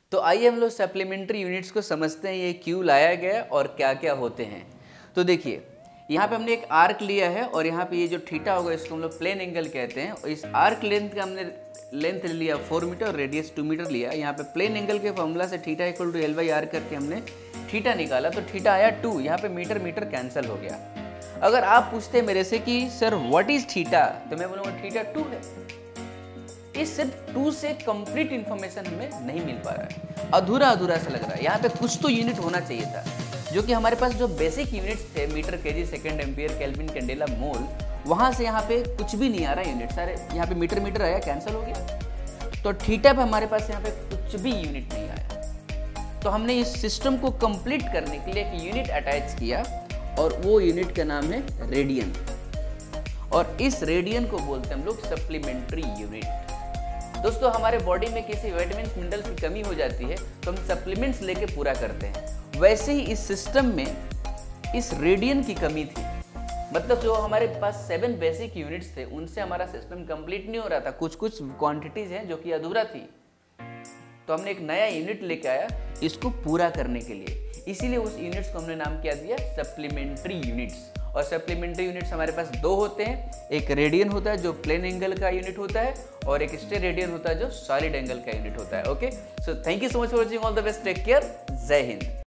तो आइए हम लोग सप्लीमेंट्री यूनिट्स को समझते हैं, ये क्यों लाया गया और क्या क्या होते हैं। तो देखिए यहाँ पे हमने एक आर्क लिया है और यहाँ पे ये जो थीटा होगा इसको हम लोग प्लेन एंगल कहते हैं। और इस आर्क लेंथ का हमने लेंथ लिया 4 मीटर और रेडियस 2 मीटर लिया। यहाँ पे प्लेन एंगल के फॉर्मूला से थीटा इक्वल टू L/R करके हमने थीटा निकाला, तो थीटा आया 2। यहाँ पे मीटर मीटर कैंसिल हो गया। अगर आप पूछते मेरे से कि सर व्हाट इज थीटा, तो मैं बोलूँगा थीटा 2 है। इस सिर्फ 2 से कंप्लीट इंफॉर्मेशन हमें नहीं मिल पा रहा है, अधूरा अधूरा सा लग रहा है। यहाँ पे कुछ तो यूनिट होना चाहिए था, जो कि हमारे पास जो बेसिक यूनिट्स थे meter, KG, second, ampere, kelvin, candela, mole, वहाँ से यहाँ पे कुछ भी नहीं आ रहा यूनिट। सारे यहाँ पे मीटर मीटर आया, कैंसिल हो गया। तो थीटा पे हमारे पास यहाँ पे कुछ भी यूनिट नहीं आया। तो हमने इस सिस्टम को कंप्लीट करने के लिए एक यूनिट अटैच किया और वो यूनिट का नाम है रेडियन। और इस रेडियन को बोलते हैं हम लोग सप्लीमेंट्री यूनिट। दोस्तों हमारे बॉडी में किसी विटामिन मिनरल्स की कमी हो जाती है तो हम सप्लीमेंट्स लेके पूरा करते हैं। वैसे ही इस सिस्टम में इस रेडियन की कमी थी, मतलब जो हमारे पास 7 बेसिक यूनिट्स थे उनसे हमारा सिस्टम कंप्लीट नहीं हो रहा था। कुछ कुछ क्वांटिटीज हैं जो कि अधूरा थी, तो हमने एक नया यूनिट लेके आया इसको पूरा करने के लिए। इसीलिए उस यूनिट्स को हमने नाम क्या दिया, सप्लीमेंट्री यूनिट्स। और सप्लीमेंट्री यूनिट्स हमारे पास 2 होते हैं, एक रेडियन होता है जो प्लेन एंगल का यूनिट होता है और एक स्टे रेडियन होता है जो सॉलिड एंगल का यूनिट होता है। Okay, so thank you so much for watching, all the best, take care, जय हिंद।